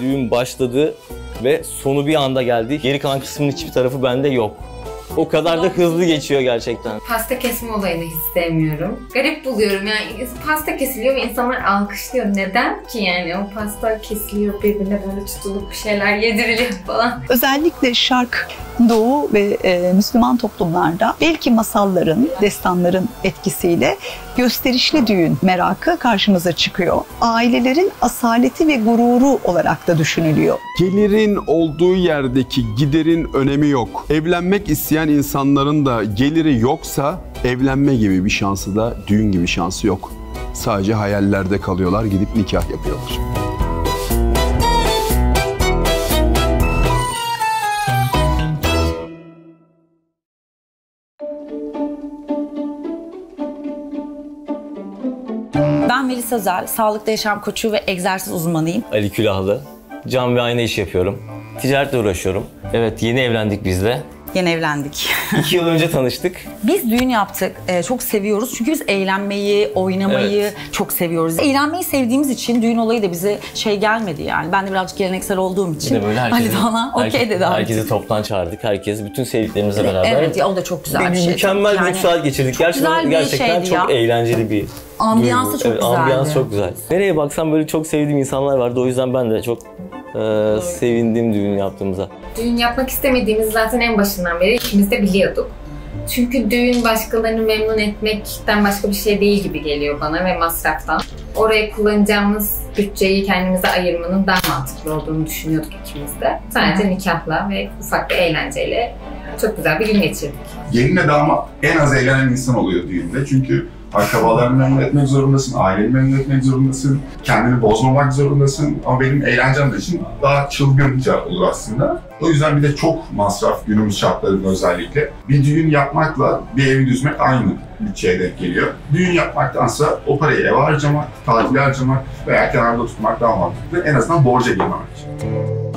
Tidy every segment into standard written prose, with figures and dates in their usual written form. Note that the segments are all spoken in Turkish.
düğün başladı ve sonu bir anda geldi. Geri kalan kısmının hiçbir tarafı bende yok. O kadar da hızlı geçiyor gerçekten. Pasta kesme olayını hiç sevmiyorum. Garip buluyorum yani, pasta kesiliyor ve insanlar alkışlıyor. Neden ki yani? O pasta kesiliyor, birbirine böyle tutulup bir şeyler yediriliyor falan. Özellikle Şark, Doğu ve Müslüman toplumlarda belki masalların, destanların etkisiyle gösterişli düğün merakı karşımıza çıkıyor. Ailelerin asaleti ve gururu olarak da düşünülüyor. Gelirin olduğu yerdeki giderin önemi yok. Evlenmek isteyen insanların da geliri yoksa evlenme gibi bir şansı da düğün gibi şansı yok. Sadece hayallerde kalıyorlar, gidip nikah yapıyorlar. Ben Melis Özel, sağlıklı yaşam koçu ve egzersiz uzmanıyım. Ali Külahlı, cam ve ayna iş yapıyorum. Ticaretle uğraşıyorum. Evet, yeni evlendik biz de. Yeni evlendik. 2 yıl önce tanıştık. Biz düğün yaptık. Çok seviyoruz. Çünkü biz eğlenmeyi, oynamayı çok seviyoruz. Eğlenmeyi sevdiğimiz için düğün olayı da bize şey gelmedi yani. Ben de birazcık geleneksel olduğum için. Bir de böyle Ali de ona okey dedi. Herkesi toptan çağırdık. Herkes, bütün sevdiklerimizle beraber. Evet, ya, o da çok güzel bir şey. Mükemmel bir saat geçirdik. Gerçekten çok eğlenceli bir ambiyansı çok güzeldi. Ambiyans çok güzel. Nereye baksam böyle çok sevdiğim insanlar vardı. O yüzden ben de çok sevindim düğün yaptığımıza. Düğün yapmak istemediğimiz zaten en başından beri ikimiz de biliyorduk. Çünkü düğün başkalarını memnun etmekten başka bir şey değil gibi geliyor bana ve masraftan. Oraya kullanacağımız bütçeyi kendimize ayırmanın daha mantıklı olduğunu düşünüyorduk ikimiz de. Sadece nikahla ve ufak bir eğlenceyle çok güzel bir gün geçirdik. Gelinle damat en az eğlenen insan oluyor düğünde. Çünkü akrabalarını memnun etmek zorundasın, aileni memnun etmek zorundasın, kendini bozmamak zorundasın. Ama benim eğlencem için daha çılgınca olur aslında. O yüzden bir de çok masraf günümüz şartlarında özellikle. Bir düğün yapmakla bir evi düzmek aynı bütçeye denk geliyor. Düğün yapmaktansa o parayı eve harcamak, tatile harcamak veya kenarda tutmak daha mantıklı. En azından borca girmemek için.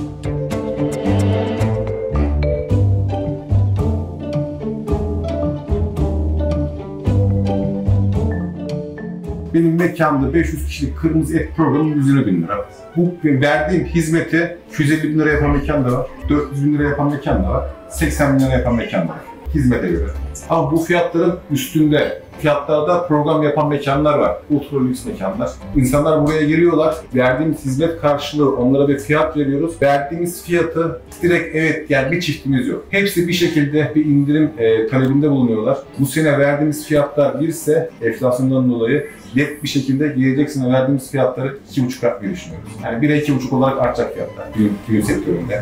Benim mekanımda 500 kişilik kırmızı et programı 100.000 lira. Bu verdiğim hizmete 250.000 lira yapan mekan da var, 400.000 lira yapan mekan da var, 80.000 lira yapan mekan da var. Hizmete göre. Ama bu fiyatların üstünde fiyatlarda program yapan mekanlar var. Ultra lüks mekanlar. İnsanlar buraya geliyorlar. Verdiğimiz hizmet karşılığı onlara bir fiyat veriyoruz. Verdiğimiz fiyatı direkt evet yani bir çiftimiz yok. Hepsi bir şekilde bir indirim talebinde bulunuyorlar. Bu sene verdiğimiz fiyatlar birse enflasyondan dolayı net bir şekilde gelecek sene verdiğimiz fiyatları 2,5 kat bir düşünüyoruz. Yani 1'e 2,5 olarak artacak fiyatlar düğün sektöründe.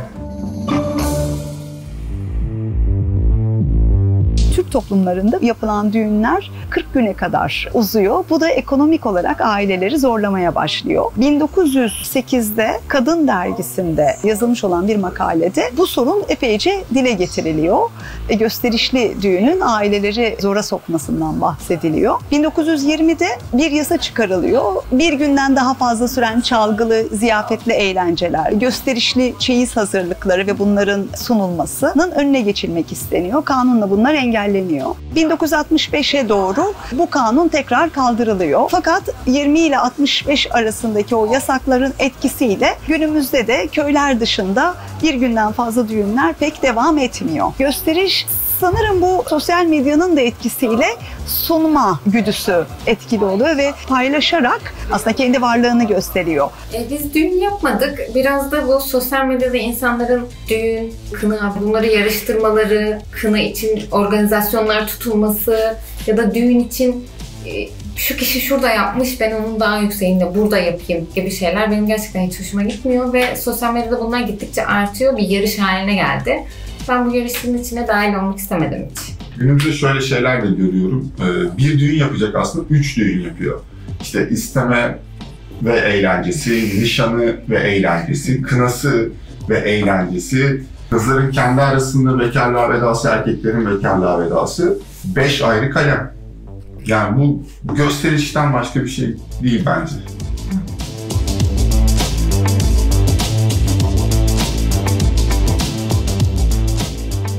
Türk toplumlarında yapılan düğünler 40 güne kadar uzuyor. Bu da ekonomik olarak aileleri zorlamaya başlıyor. 1908'de Kadın Dergisi'nde yazılmış olan bir makalede bu sorun epeyce dile getiriliyor. Gösterişli düğünün aileleri zora sokmasından bahsediliyor. 1920'de bir yasa çıkarılıyor. Bir günden daha fazla süren çalgılı, ziyafetli eğlenceler, gösterişli çeyiz hazırlıkları ve bunların sunulmasının önüne geçilmek isteniyor. Kanunla bunlar engelleniyor. 1965'e doğru bu kanun tekrar kaldırılıyor. Fakat 20 ile 65 arasındaki o yasakların etkisiyle günümüzde de köyler dışında bir günden fazla düğünler pek devam etmiyor. Gösteriş sanırım bu sosyal medyanın da etkisiyle sunma güdüsü etkili oluyor ve paylaşarak aslında kendi varlığını gösteriyor. Biz düğün yapmadık. Biraz da bu sosyal medyada insanların düğün, kına, bunları yarıştırmaları, kına için organizasyonlar tutulması ya da düğün için şu kişi şurada yapmış, ben onun daha yükseğinde burada yapayım gibi şeyler benim gerçekten hiç hoşuma gitmiyor ve sosyal medyada bunlar gittikçe artıyor, bir yarış haline geldi. Ben bu yarışın içine dahil olmak istemedim hiç. Günümüzde şöyle şeyler de görüyorum. Bir düğün yapacak aslında 3 düğün yapıyor. İşte isteme ve eğlencesi, nişanı ve eğlencesi, kınası ve eğlencesi, kızların kendi arasında bekarlığa vedası, erkeklerin bekarlığa vedası 5 ayrı kalem. Yani bu gösterişten başka bir şey değil bence.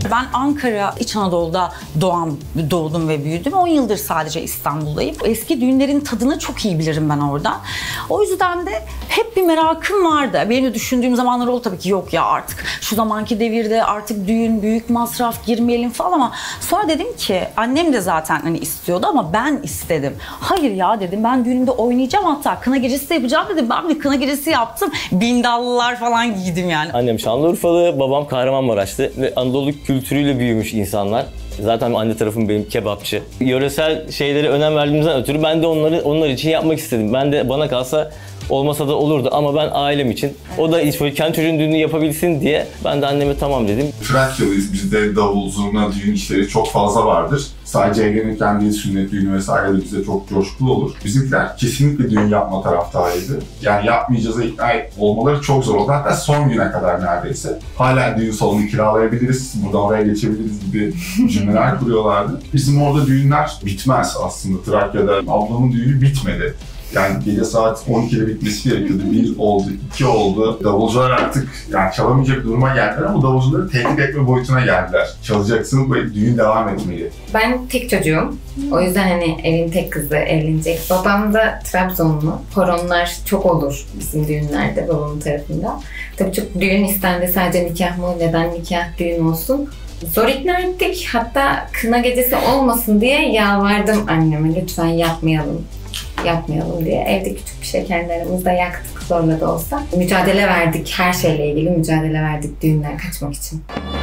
Ben Ankara, İç Anadolu'da doğdum ve büyüdüm. 10 yıldır sadece İstanbul'dayım. Eski düğünlerin tadını çok iyi bilirim ben orada. O yüzden de hep bir merakım vardı. Benim de düşündüğüm zamanlar oldu tabii ki, yok ya artık şu zamanki devirde artık düğün, büyük masraf, girmeyelim falan, ama sonra dedim ki annem de zaten hani istiyordu ama ben istedim. Hayır ya dedim, ben düğünümde oynayacağım, hatta kına gecesi de yapacağım dedim. Ben bir kına gecesi yaptım. Bindallılar falan giydim yani. Annem Şanlıurfalı, babam Kahramanmaraşlı ve Anadolu kültürüyle büyümüş insanlar. Zaten anne tarafım benim kebapçı. Yöresel şeylere önem verdiğimizden ötürü ben de onlar için yapmak istedim. Ben de bana kalsa olmasa da olurdu ama ben ailem için, o da hiç böyle kendi çocuğun düğününü yapabilsin diye ben de anneme tamam dedim. Trakyalıyız. Bizde davul, zurna, düğün işleri çok fazla vardır. Sadece evlenirken değil, sünnet düğünü vesaire de bizde çok coşkulu olur. Bizimkiler kesinlikle düğün yapma taraftarıydı. Yani yapmayacağız ikna olmaları çok zor oldu. Hatta son güne kadar neredeyse. Hala düğün salonu kiralayabiliriz, buradan oraya geçebiliriz gibi cümleler kuruyorlardı. Bizim orada düğünler bitmez aslında. Trakya'da ablamın düğünü bitmedi. Yani gece saat 12'de bitmesi gerekiyordu. 1 oldu, 2 oldu. Davulcular artık yani çalamayacak duruma geldiler ama davulcuları tehdit etme boyutuna geldiler. Çalacaksınız ve düğün devam etmeli. Ben tek çocuğum. O yüzden hani evin tek kızı evlenecek. Babam da Trabzonlu. Horonlar çok olur bizim düğünlerde babamın tarafında. Tabii çok düğün istendi, sadece nikah mı? Neden nikah, düğün olsun? Zor ikna ettik. Hatta kına gecesi olmasın diye yalvardım anneme, lütfen yapmayalım diye. Evde küçük bir şey kendi aramızda yaktık zorla da olsa. Mücadele verdik, her şeyle ilgili mücadele verdik düğünden kaçmak için.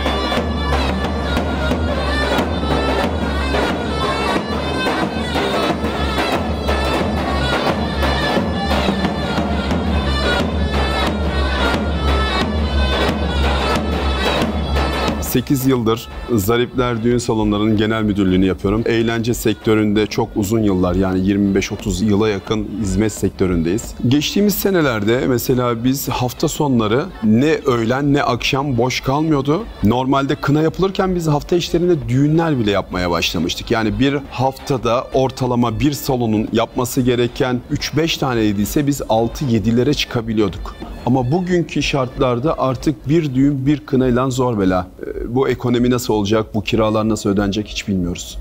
...8 yıldır Zaripler Düğün Salonları'nın genel müdürlüğünü yapıyorum. Eğlence sektöründe çok uzun yıllar, yani 25-30 yıla yakın hizmet sektöründeyiz. Geçtiğimiz senelerde mesela biz hafta sonları ne öğlen ne akşam boş kalmıyordu. Normalde kına yapılırken biz hafta içlerinde düğünler bile yapmaya başlamıştık. Yani bir haftada ortalama bir salonun yapması gereken 3-5 taneyse biz 6-7'lere çıkabiliyorduk. Ama bugünkü şartlarda artık bir düğün bir kınayla zor bela. Bu ekonomi nasıl olacak, bu kiralar nasıl ödenecek hiç bilmiyoruz.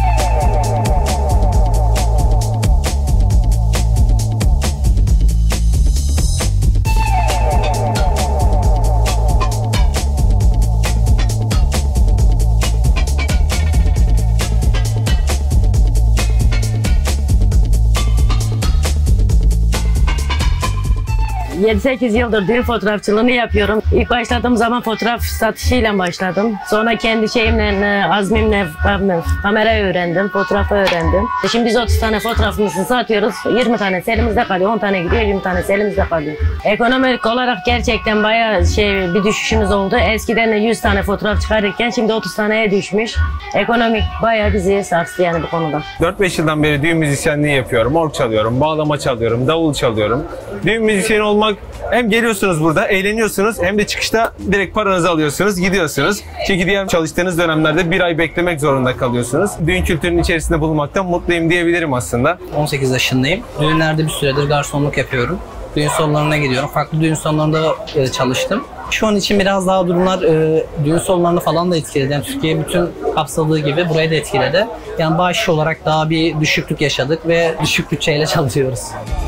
7-8 yıldır düğün fotoğrafçılığını yapıyorum. İlk başladığım zaman fotoğraf satışıyla başladım. Sonra kendi şeyimle, azmimle kamera öğrendim, fotoğrafı öğrendim. Şimdi biz 30 tane fotoğrafımızı satıyoruz. 20 tanesi elimizde kalıyor, 10 tane gidiyor, 20 tanesi elimizde kalıyor. Ekonomik olarak gerçekten bayağı bir düşüşümüz oldu. Eskiden 100 tane fotoğraf çıkarırken şimdi 30 taneye düşmüş. Ekonomik bayağı bizi sarstı yani bu konuda. 4-5 yıldan beri düğün müzisyenliği yapıyorum. Org çalıyorum, bağlama çalıyorum, davul çalıyorum. Düğün müzisyeni olmak, hem geliyorsunuz burada, eğleniyorsunuz, hem de çıkışta direkt paranızı alıyorsunuz, gidiyorsunuz. Çünkü diğer çalıştığınız dönemlerde bir ay beklemek zorunda kalıyorsunuz. Düğün kültürünün içerisinde bulunmaktan mutluyum diyebilirim aslında. 18 yaşındayım. Düğünlerde bir süredir garsonluk yapıyorum. Düğün salonlarına gidiyorum. Farklı düğün salonlarında çalıştım. Şu an için biraz daha durumlar düğün salonlarını falan da etkiledi. Yani Türkiye bütün kapsadığı gibi burayı da etkiledi. Yani bağış olarak daha bir düşüklük yaşadık ve düşük bütçeyle çalışıyoruz.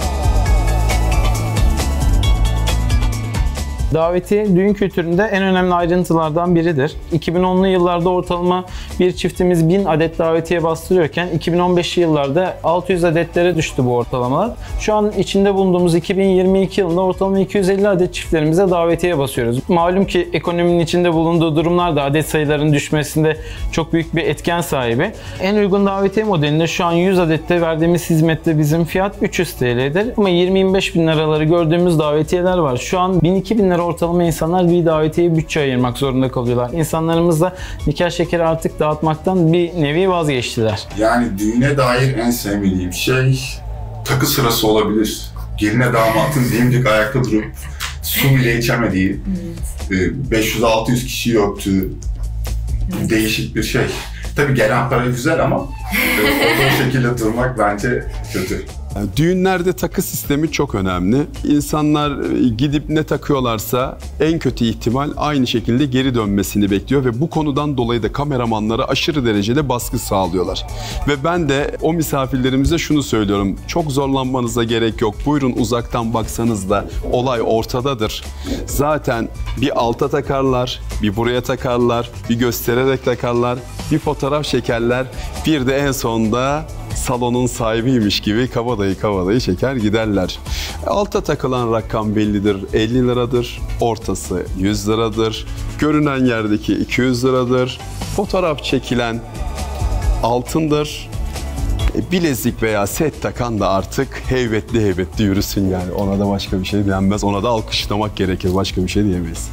Davetiye düğün kültüründe en önemli ayrıntılardan biridir. 2010'lu yıllarda ortalama bir çiftimiz 1000 adet davetiye bastırıyorken 2015'li yıllarda 600 adetlere düştü bu ortalamalar. Şu an içinde bulunduğumuz 2022 yılında ortalama 250 adet çiftlerimize davetiye basıyoruz. Malum ki ekonominin içinde bulunduğu durumlar da adet sayılarının düşmesinde çok büyük bir etken sahibi. En uygun davetiye modelinde şu an 100 adette verdiğimiz hizmette bizim fiyat 300 TL'dir. Ama 20-25 bin liraları gördüğümüz davetiyeler var. Şu an 1000-2000 lira ortalama insanlar bir davetiyeye bütçe ayırmak zorunda kalıyorlar. İnsanlarımız da nikah şekeri artık dağıtmaktan bir nevi vazgeçtiler. Yani düğüne dair en sevmediğim şey takı sırası olabilir. Geline damatın dimdik ayakta durup su bile içemediği, 500-600 kişi yoktu. Değişik bir şey. Tabii gelen para güzel ama o şekilde durmak bence kötü. Yani düğünlerde takı sistemi çok önemli. İnsanlar gidip ne takıyorlarsa en kötü ihtimal aynı şekilde geri dönmesini bekliyor ve bu konudan dolayı da kameramanlara aşırı derecede baskı sağlıyorlar. Ve ben de o misafirlerimize şunu söylüyorum. Çok zorlanmanıza gerek yok. Buyurun uzaktan baksanız da olay ortadadır. Zaten bir alta takarlar, bir buraya takarlar, bir göstererek takarlar, bir fotoğraf çekerler. Bir de en sonunda salonun sahibiymiş gibi kabadayı çeker giderler. Alta takılan rakam bellidir. 50 liradır. Ortası 100 liradır. Görünen yerdeki 200 liradır. Fotoğraf çekilen altındır. Bilezik veya set takan da artık heybetli yürüsün yani. Ona da başka bir şey denmez. Ona da alkışlamak gerekir. Başka bir şey diyemeyiz.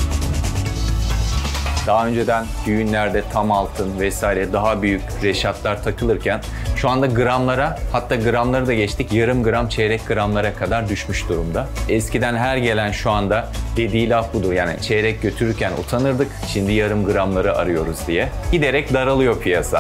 Daha önceden düğünlerde tam altın vesaire daha büyük reşatlar takılırken şu anda gramlara, hatta gramları da geçtik, yarım gram, çeyrek gramlara kadar düşmüş durumda. Eskiden her gelen şu anda dediği laf budur, yani çeyrek götürürken utanırdık, şimdi yarım gramları arıyoruz diye. Giderek daralıyor piyasa.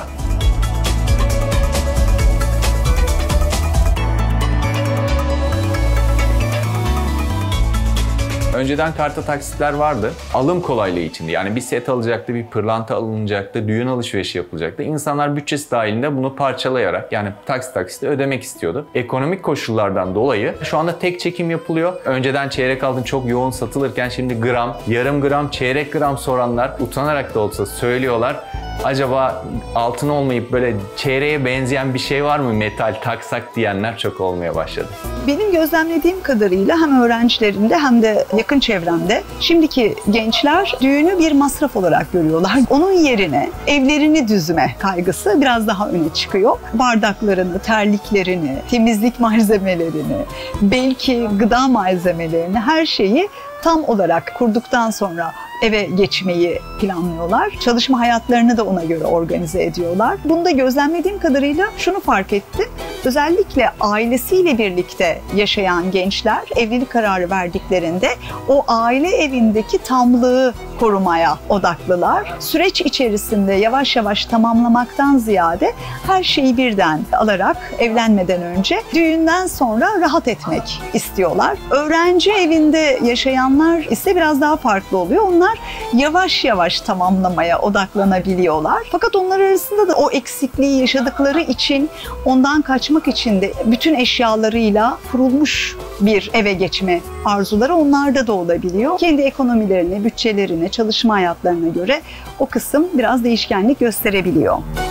Önceden karta taksitler vardı. Alım kolaylığı içindi. Yani bir set alacaktı, bir pırlanta alınacaktı, düğün alışverişi yapılacaktı. İnsanlar bütçesi dahilinde bunu parçalayarak yani taksitle ödemek istiyordu. Ekonomik koşullardan dolayı şu anda tek çekim yapılıyor. Önceden çeyrek altın çok yoğun satılırken şimdi gram, yarım gram, çeyrek gram soranlar utanarak da olsa söylüyorlar. Acaba altın olmayıp böyle çeyreğe benzeyen bir şey var mı metal taksak diyenler çok olmaya başladı. Benim gözlemlediğim kadarıyla hem öğrencilerimde hem de yakın çevremde şimdiki gençler düğünü bir masraf olarak görüyorlar. Onun yerine evlerini düzme kaygısı biraz daha öne çıkıyor. Bardaklarını, terliklerini, temizlik malzemelerini, belki gıda malzemelerini, her şeyi tam olarak kurduktan sonra eve geçmeyi planlıyorlar. Çalışma hayatlarını da ona göre organize ediyorlar. Bunu da gözlemlediğim kadarıyla şunu fark ettim. Özellikle ailesiyle birlikte yaşayan gençler evlilik kararı verdiklerinde o aile evindeki tamlığı korumaya odaklılar. Süreç içerisinde yavaş yavaş tamamlamaktan ziyade her şeyi birden alarak evlenmeden önce düğünden sonra rahat etmek istiyorlar. Öğrenci evinde yaşayanlar ise biraz daha farklı oluyor. Onlar yavaş yavaş tamamlamaya odaklanabiliyorlar. Fakat onlar arasında da o eksikliği yaşadıkları için ondan kaçmak için de bütün eşyalarıyla kurulmuş bir eve geçme arzuları onlarda da olabiliyor. Kendi ekonomilerine, bütçelerine, çalışma hayatlarına göre o kısım biraz değişkenlik gösterebiliyor.